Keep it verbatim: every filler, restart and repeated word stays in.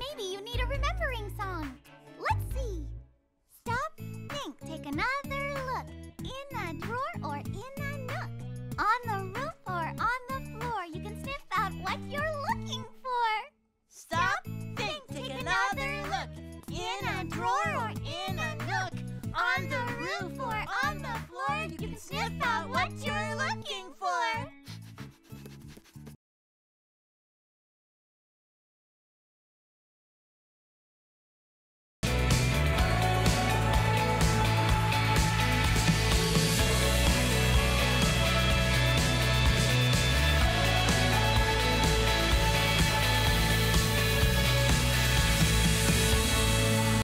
maybe you need a remembering song. Let's see. Stop, think, take another look. In a drawer or in